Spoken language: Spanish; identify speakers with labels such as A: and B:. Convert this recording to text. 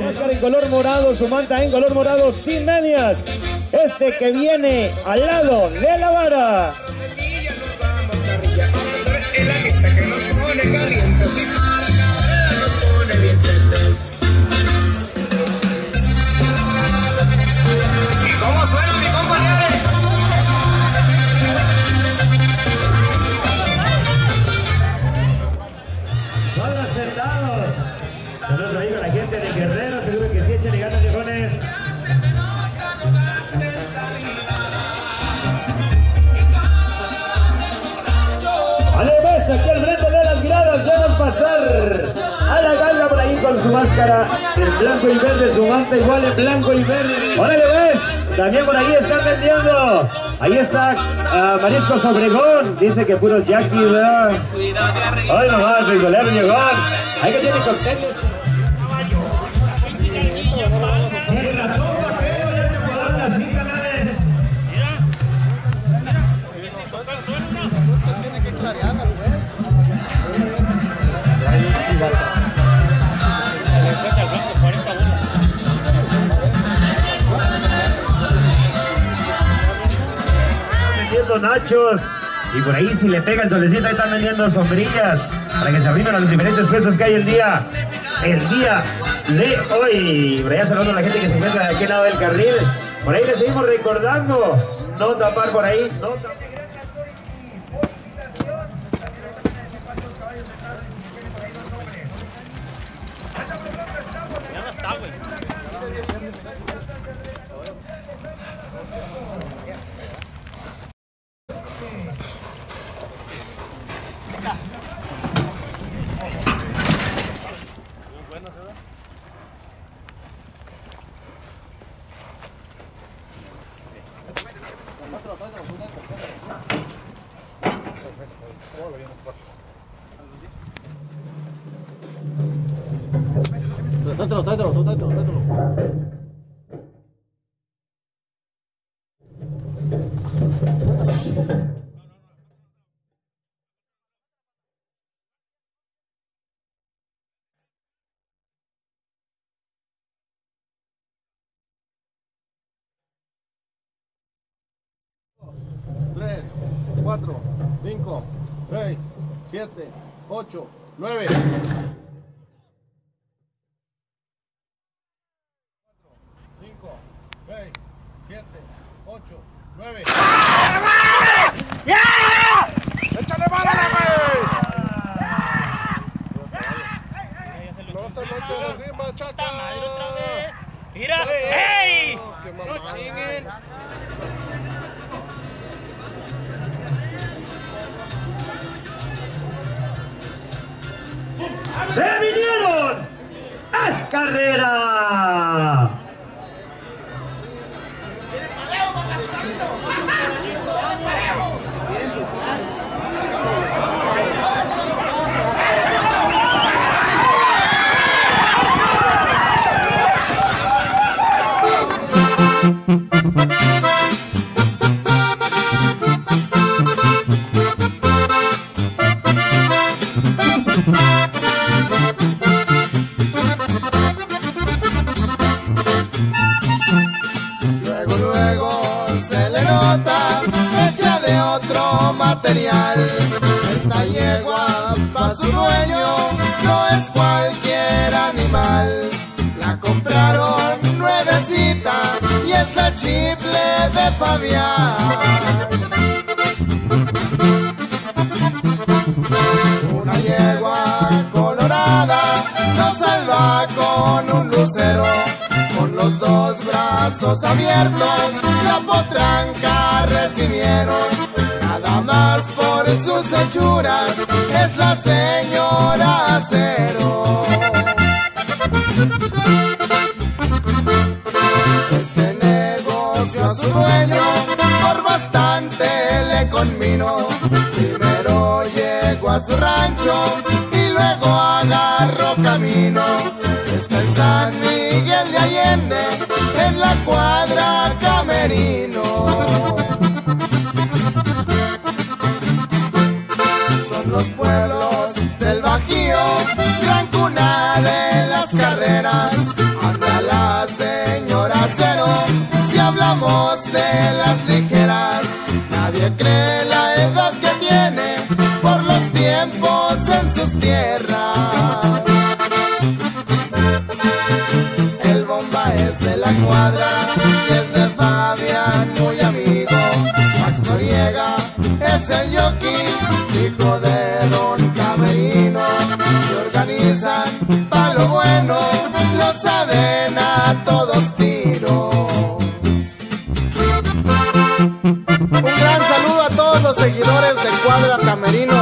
A: máscara en color morado, su manta en color morado sin medias. Este que viene al lado de la vara. Aquí al frente de las gradas vemos pasar a la galla por ahí con su máscara en blanco y verde, su manta igual en blanco y verde. ¡Órale, ves! También por ahí están vendiendo. Ahí está Mariscos Obregón. Dice que puros Jackie, ¿verdad? Ay, nomás, frijolero llegó. Ahí que tiene cócteles. Nachos, y por ahí si le pega el solecito ahí están vendiendo sombrillas para que se arrimen a los diferentes puestos que hay el día de hoy. Por allá saludando a la gente que se encuentra de aquel lado del carril. Por ahí les seguimos recordando no tapar por ahí, no tapar. Tráetelo.
B: 3, 4, 5, 6, 7, 8, 9. 7, 8, 9. ¡Ya! ¡Échale bala, güey! No se lo eches así, machaca.
C: ¡Mira! ¡Ey! ¡No chinguen!
A: ¡Se vinieron! ¡Es carrera!
D: Esta yegua pa' su dueño no es cualquier animal. La compraron nuevecita y es la Chiple de Fabián. Una yegua colorada nos salva con un lucero. Con los dos brazos abiertos la potranca recibieron. Nada más por sus hechuras es la señora Acero. Este negocio a su dueño por bastante le convino. Primero llegó a su rancho y luego agarró camino. Está en San Miguel de Allende, en la cuadra Camerino. Los pueblos del Bajío, gran cuna de las carreras, anda cuadra y es de Fabián, muy amigo. Max Noriega es el jockey, hijo de Don Camerino. Se organizan pa' lo bueno, lo saben a todos tiros. Un gran saludo a todos los seguidores de Cuadra Camerino.